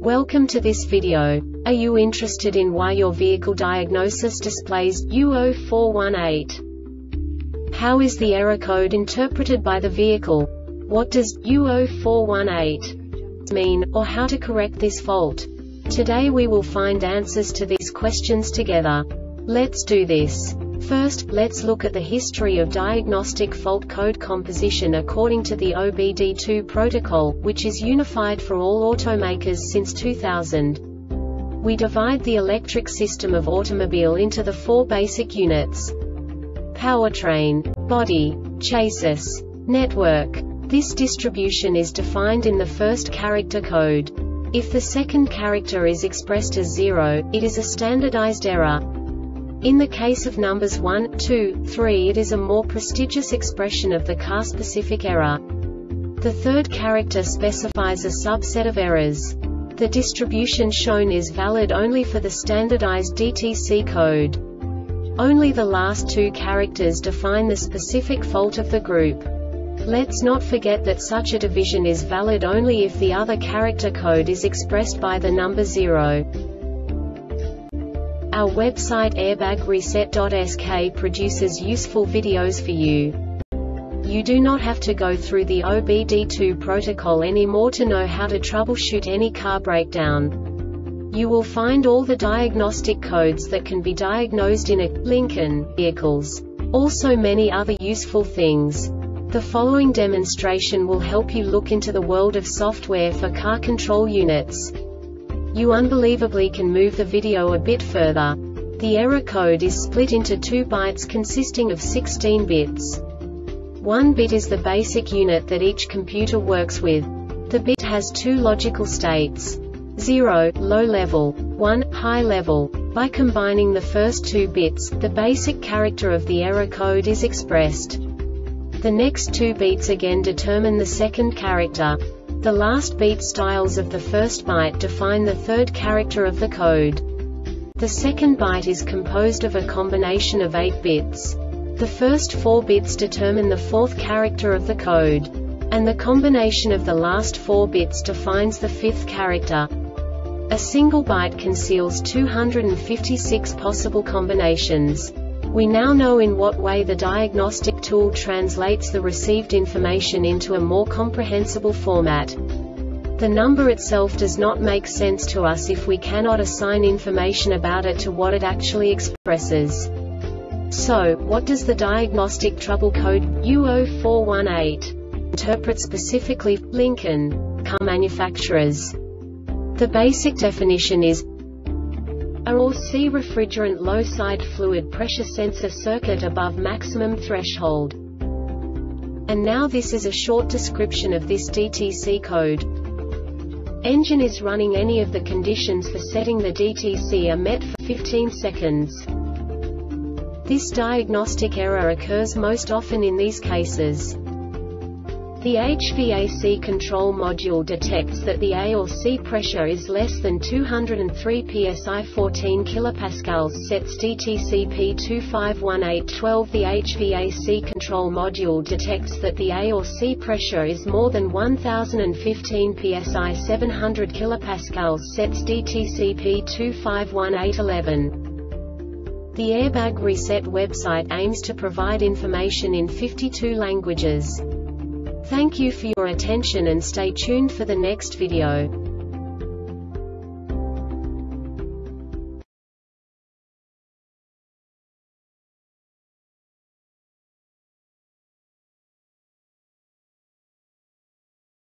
Welcome to this video. Are you interested in why your vehicle diagnosis displays U0418? How is the error code interpreted by the vehicle? What does U0418 mean, or how to correct this fault? Today we will find answers to these questions together. Let's do this. First, let's look at the history of diagnostic fault code composition according to the OBD2 protocol, which is unified for all automakers since 2000. We divide the electric system of automobile into the four basic units: powertrain, body, chassis, network. This distribution is defined in the first character code. If the second character is expressed as 0, it is a standardized error. In the case of numbers 1, 2, 3, it is a more prestigious expression of the car-specific error. The third character specifies a subset of errors. The distribution shown is valid only for the standardized DTC code. Only the last two characters define the specific fault of the group. Let's not forget that such a division is valid only if the other character code is expressed by the number 0. Our website airbagreset.sk produces useful videos for you. You do not have to go through the OBD2 protocol anymore to know how to troubleshoot any car breakdown. You will find all the diagnostic codes that can be diagnosed in a Lincoln vehicles. Also many other useful things. The following demonstration will help you look into the world of software for car control units. You unbelievably can move the video a bit further. The error code is split into 2 bytes consisting of 16 bits. 1 bit is the basic unit that each computer works with. The bit has 2 logical states: 0, low level, 1, high level. By combining the first 2 bits, the basic character of the error code is expressed. The next 2 beats again determine the second character. The last beat styles of the first byte define the third character of the code. The second byte is composed of a combination of 8 bits. The first 4 bits determine the fourth character of the code. And the combination of the last 4 bits defines the fifth character. A single byte conceals 256 possible combinations. We now know in what way the diagnostic tool translates the received information into a more comprehensible format. The number itself does not make sense to us if we cannot assign information about it to what it actually expresses. So, what does the diagnostic trouble code U0418 interpret specifically for Lincoln car manufacturers? The basic definition is A or C refrigerant low side fluid pressure sensor circuit above maximum threshold. And now this is a short description of this DTC code. Engine is running. Any of the conditions for setting the DTC are met for 15 seconds. This diagnostic error occurs most often in these cases. The HVAC control module detects that the A or C pressure is less than 203 psi 14 kPa, sets DTC P251812. The HVAC control module detects that the A or C pressure is more than 1015 psi 700 kPa, sets DTC P251811. The Airbag Reset website aims to provide information in 52 languages. Thank you for your attention and stay tuned for the next video.